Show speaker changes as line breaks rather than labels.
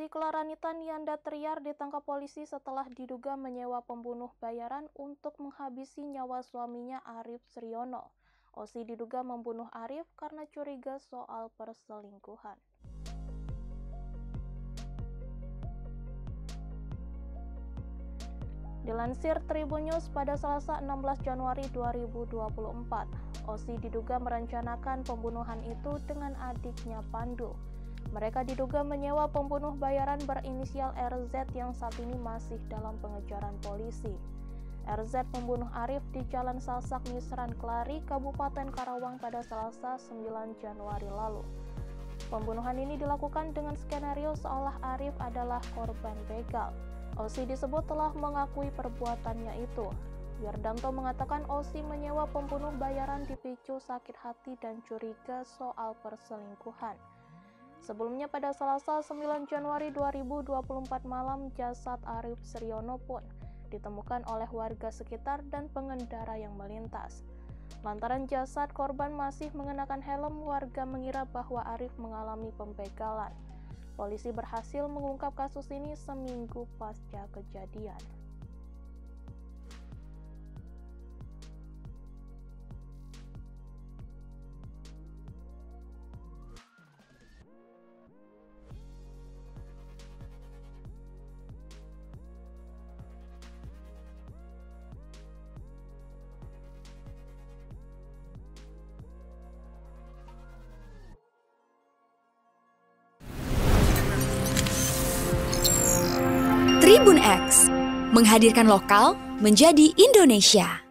Kelaranitan Yanda Triar ditangkap polisi setelah diduga menyewa pembunuh bayaran untuk menghabisi nyawa suaminya Arif Sriono. Osi diduga membunuh Arif karena curiga soal perselingkuhan. Dilansir Tribun News pada Selasa 16 Januari 2024, Osi diduga merencanakan pembunuhan itu dengan adiknya Pandu. Mereka diduga menyewa pembunuh bayaran berinisial RZ yang saat ini masih dalam pengejaran polisi. RZ membunuh Arif di Jalan Sasak Misran Kelari, Kabupaten Karawang pada Selasa 9 Januari lalu. Pembunuhan ini dilakukan dengan skenario seolah Arif adalah korban begal. Osi disebut telah mengakui perbuatannya itu. Wirdanto mengatakan Osi menyewa pembunuh bayaran dipicu sakit hati dan curiga soal perselingkuhan. Sebelumnya pada Selasa 9 Januari 2024 malam, jasad Arif Sriono pun ditemukan oleh warga sekitar dan pengendara yang melintas. Lantaran jasad korban masih mengenakan helm, warga mengira bahwa Arif mengalami pembegalan. Polisi berhasil mengungkap kasus ini seminggu pasca kejadian.
Tribun X menghadirkan lokal menjadi Indonesia.